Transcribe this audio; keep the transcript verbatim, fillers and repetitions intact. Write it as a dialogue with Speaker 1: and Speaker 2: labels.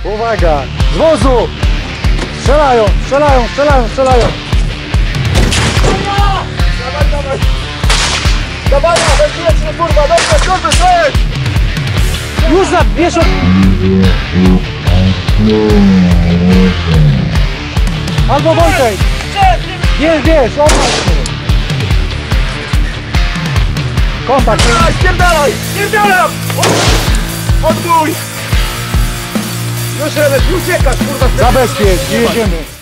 Speaker 1: Uwaga! Z wozu! Strzelają, strzelają, strzelają, strzelają!
Speaker 2: Dawaj, dawaj! Dawaj, bezpiecznie, kurwa, dobrze, dobrze, strzelaj!
Speaker 1: Już zabierz od... Albo Wojtek! Wiesz, wiesz, obaj się! Kontakt!
Speaker 2: Spierdalaj, spierdalaj! Spierdalaj! Odbój! Już, Remek, uciekasz, kurwa!
Speaker 1: Zabezpiecz, jedziemy!